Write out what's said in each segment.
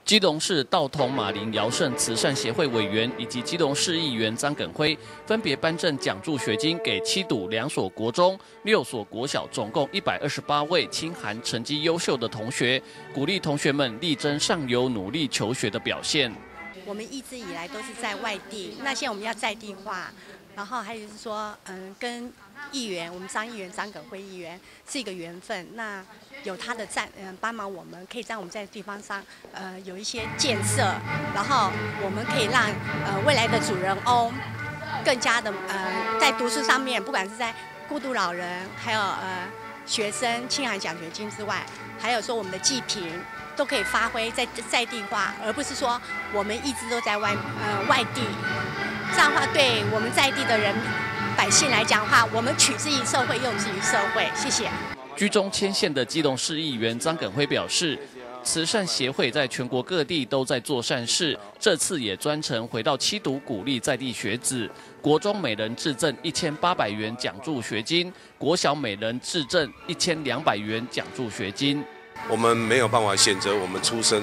基隆市道同马林尧盛慈善协会委员以及基隆市议员张耿辉分别颁证奖助学金给7堵2所国中、6所国小，总共128位清寒成绩优秀的同学，鼓励同学们力争上游、努力求学的表现。 我们一直以来都是在外地，那现在我们要在地化，然后还有就是说，跟议员，我们张议员张耿辉议员是一个缘分。那有他的帮忙，我们可以在我们在地方上，有一些建设，然后我们可以让未来的主人翁更加的在读书上面，不管是在孤独老人，还有学生清寒奖学金之外，还有说我们的济贫。都可以发挥在地化，而不是说我们一直都在外地。这样的话，对我们在地的百姓来讲的话，我们取之于社会，用之于社会。谢谢。 居中牵线的基隆市议员张耿辉表示，慈善协会在全国各地都在做善事，这次也专程回到7堵鼓励在地学子。国中每人致赠1800元奖助学金，国小每人致赠1200元奖助学金。 我们没有办法选择我们出生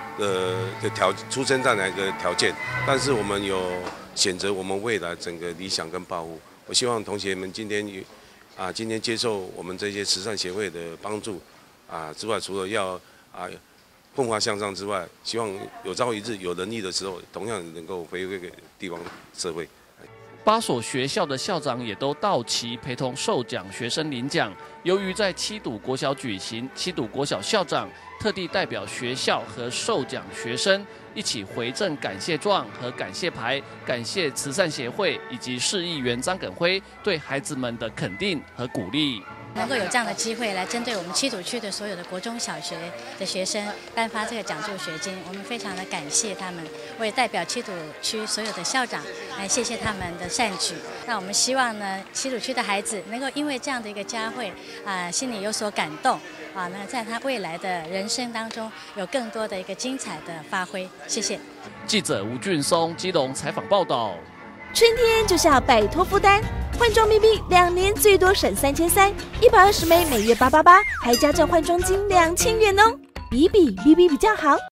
在哪个条件，但是我们有选择我们未来整个理想跟抱负。我希望同学们今天接受我们这些慈善协会的帮助之外，除了要奋发向上之外，希望有朝一日有能力的时候，同样能够回馈给地方社会。 8所学校的校长也都到齐，陪同受奖学生领奖。由于在7堵国小举行，7堵国小校长特地代表学校和受奖学生一起回赠感谢状和感谢牌，感谢慈善协会以及市议员张耿辉对孩子们的肯定和鼓励。 能够有这样的机会来针对我们7堵区的所有的国中小学的学生颁发这个奖助学金，我们非常的感谢他们。我也代表7堵区所有的校长来谢谢他们的善举。那我们希望呢，7堵区的孩子能够因为这样的一个佳会心里有所感动那在他未来的人生当中有更多的一个精彩的发挥。谢谢。 记者吴俊松基隆采访报道。 春天就是要摆脱负担，换装 BB 2年最多省3300，120枚每月888，还加赠换装金2000元哦，比比 BB 比较好。